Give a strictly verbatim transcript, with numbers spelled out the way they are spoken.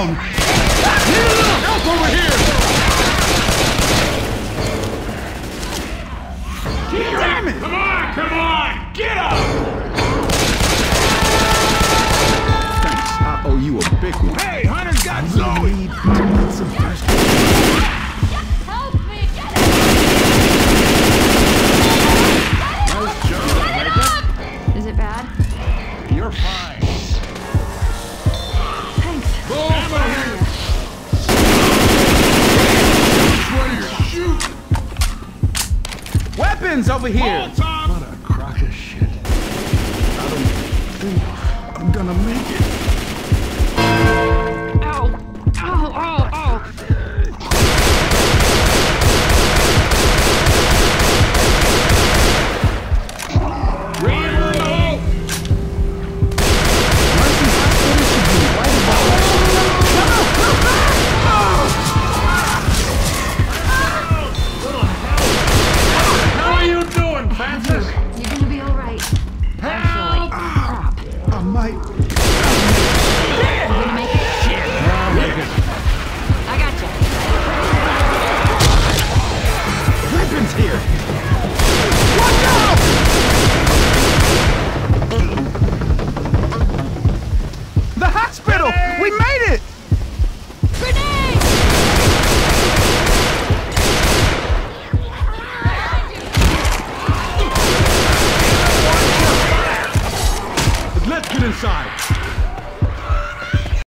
down! Help over here! Damn it! Come on, come on! Get up! Thanks, I owe you a big one. Hey, Hunter's got Zoe! Need to get some fresh. Help me! Get up! Is it bad? You're fine. Thanks. Boom! What are you shooting? Weapons over here! What a crock of shit. I don't think I'm gonna make it.